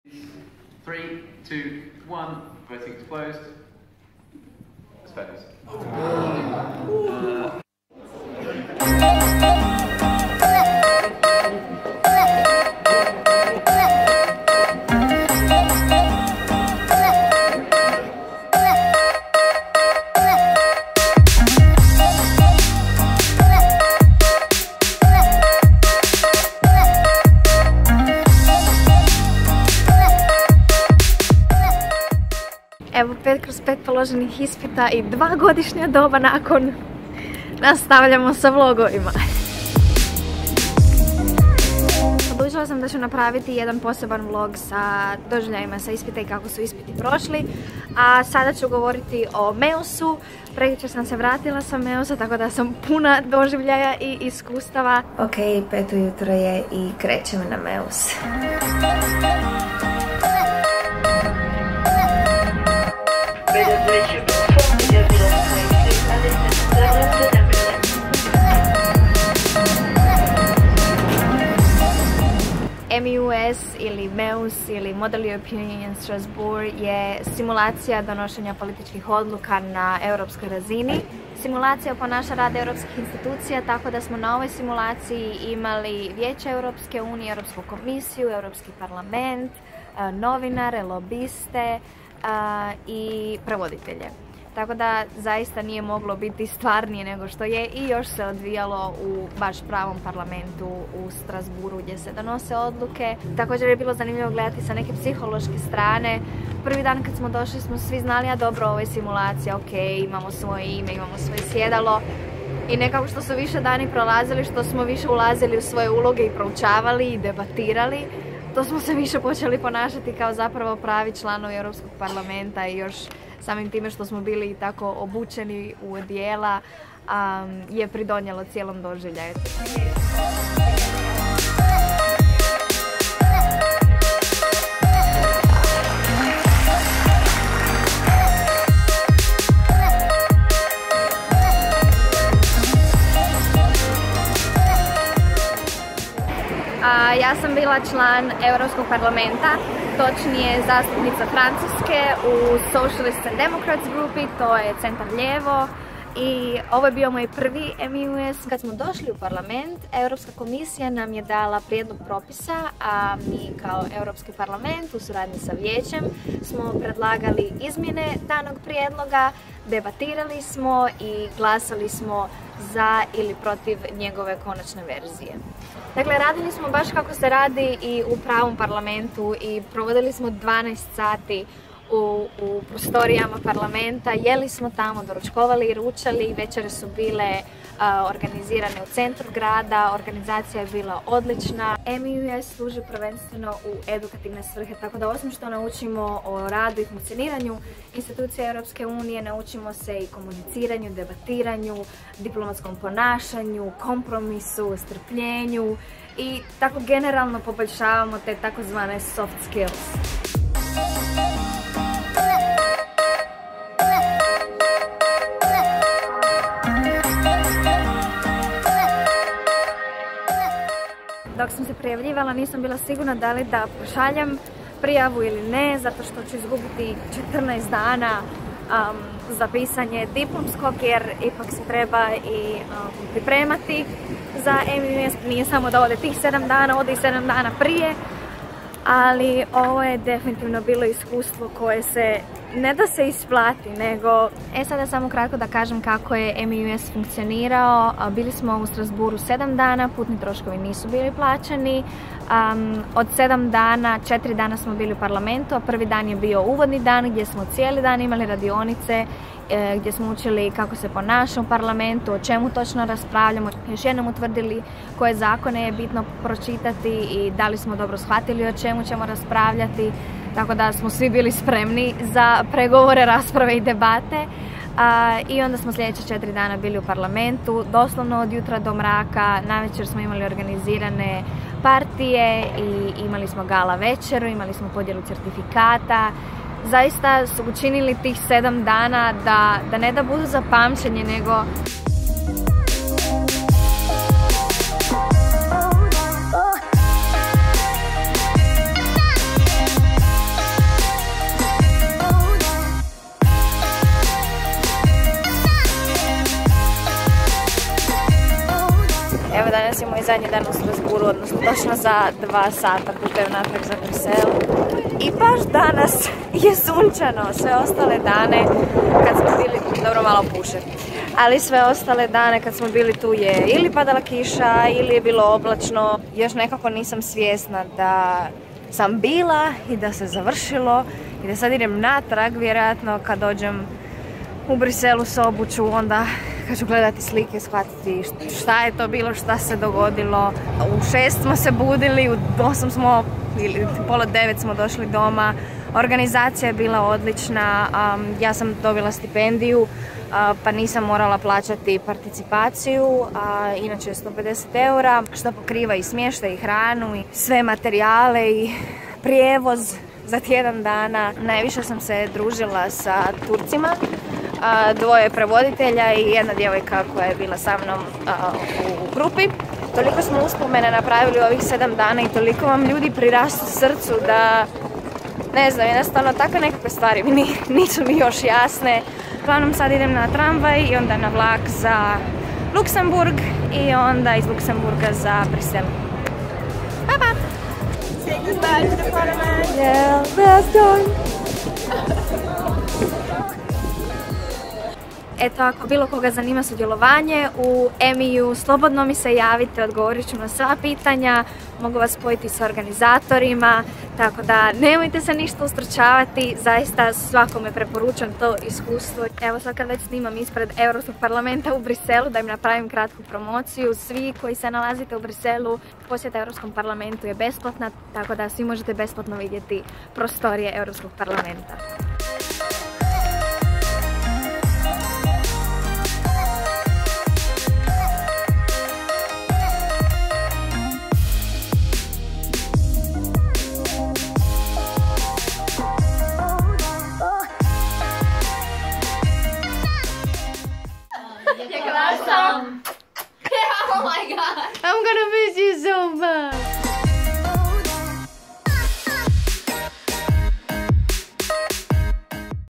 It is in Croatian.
3, 2, 1. Voting is closed. It's fails. Evo 5/5 položenih ispita i 2 godišnja doba nakon nastavljamo sa vlogovima. Odlučila sam da ću napraviti jedan poseban vlog sa doživljajima sa ispita i kako su ispiti prošli. A sada ću govoriti o Meusu. Prekjučer sam se vratila sa Meusa, tako da sam puna doživljaja i iskustava. Ok, 5 ujutro je i krećemo na Meus. MEUS ili MEUS ili Model European Union Strasbourg je simulacija donošenja političkih odluka na europskoj razini. Simulacija ponaša rad europskih institucija, tako da smo na ovoj simulaciji imali Vijeće Europske unije, Europsku komisiju, Europski parlament, novinare, lobiste i prevoditelje. Tako da zaista nije moglo biti stvarnije nego što je i još se odvijalo u baš pravom parlamentu u Strasbourgu gdje se donose odluke. Također je bilo zanimljivo gledati sa neke psihološke strane. Prvi dan kad smo došli smo svi znali, a dobro, ovo je simulacija, ok, imamo svoje ime, imamo svoje sjedalo. I nekako što su više dani prolazili, što smo više ulazili u svoje uloge i proučavali i debatirali, to smo se više počeli ponašati kao zapravo pravi članovi Europskog parlamenta i još samim time što smo bili tako obučeni u odijela je pridonijelo cijelom doživljaju. Ja sam bila član Europskog parlamenta, točnije zastupnica Francuske u Socialists and Democrats grupi, to je centar lijevo. I ovo je bio moj prvi MEUS. Kad smo došli u parlament, Europska komisija nam je dala prijedlog propisa, a mi kao Europski parlament u suradnji sa vijećem smo predlagali izmjene danog prijedloga, debatirali smo i glasali smo za ili protiv njegove konačne verzije. Dakle, radili smo baš kako se radi i u pravom parlamentu i provodili smo 12 sati u prostorijama parlamenta, jeli smo tamo, doručkovali i ručali, večere su bile organizirane u centru grada, organizacija je bila odlična. MEUS služi prvenstveno u edukativne svrhe, tako da osim što naučimo o radu i funkcioniranju institucija Europske unije, naučimo se i komuniciranju, debatiranju, diplomatskom ponašanju, kompromisu, strpljenju i tako generalno poboljšavamo te takozvane soft skills. Dok sam se prijavljivala nisam bila sigurna da li da pošaljem prijavu ili ne, zato što ću izgubiti 14 dana za pisanje diplomskog, jer ipak se treba i pripremati za MEUS. Nije samo da ode tih 7 dana, ode i 7 dana prije, ali ovo je definitivno bilo iskustvo koje se ne da se isplati, nego... Sada samo kratko da kažem kako je MEUS funkcionirao. Bili smo u Strasbourgu 7 dana, putni troškovi nisu bili plaćeni. Od 7 dana, 4 dana smo bili u parlamentu, a prvi dan je bio uvodni dan gdje smo cijeli dan imali radionice, gdje smo učili kako se ponaša u parlamentu, o čemu točno raspravljamo. Još jednom utvrdili koje zakone je bitno pročitati i da li smo dobro shvatili o čemu ćemo raspravljati. Tako da smo svi bili spremni za pregovore, rasprave i debate. I onda smo sljedeće 4 dana bili u parlamentu, doslovno od jutra do mraka. Navečer smo imali organizirane partije i imali smo gala večeru, imali smo podjelu certifikata. Zaista su učinili tih 7 dana da ne da budu za pamćenje, nego... zadnji dan u Strasbourgu, odnosno točno za 2 sata putujem natrag za Brisel. I baš danas je sunčano, sve ostale dane kad smo bili, dobro malo puše, ali sve ostale dane kad smo bili tu je ili padala kiša ili je bilo oblačno. Još nekako nisam svjesna da sam bila i da se završilo i da sad idem natrag, vjerojatno kad dođem u Briselu sobu ću onda, kad ću gledati slike, shvatiti šta je to bilo, šta se dogodilo. U 6 smo se budili, u 8 smo, ili pola 9 smo došli doma. Organizacija je bila odlična, ja sam dobila stipendiju, pa nisam morala plaćati participaciju, inače je 150 eura, što pokriva i smještaj i hranu i sve materijale i prijevoz za tjedan dana. Najviše sam se družila sa Turcima, 2 prevoditelja i jedna djevojka koja je bila sa mnom u grupi. Toliko smo uspomena napravili ovih 7 dana i toliko vam ljudi prirastu srcu da, ne znam, jednostavno takve nekakve stvari mi nisu mi još jasne. Uglavnom sad idem na tramvaj i onda na vlak za Luksemburg i onda iz Luksemburga za Brisel. Pa pa! Say goodbye to the Parliament! Yeah, well done! Eto, ako bilo koga zanima sudjelovanje u EMI-u, slobodno mi se javite, odgovorit ću na sva pitanja, mogu vas spojiti s organizatorima, tako da nemojte se ništa ustručavati, zaista svakome preporučam to iskustvo. Evo sad kad već snimam ispred Europskog parlamenta u Briselu, da im napravim kratku promociju, svi koji se nalazite u Briselu, posjeta Europskom parlamentu je besplatna, tako da svi možete besplatno vidjeti prostorije Europskog parlamenta. Awesome. Oh my god. I'm gonna miss you so much.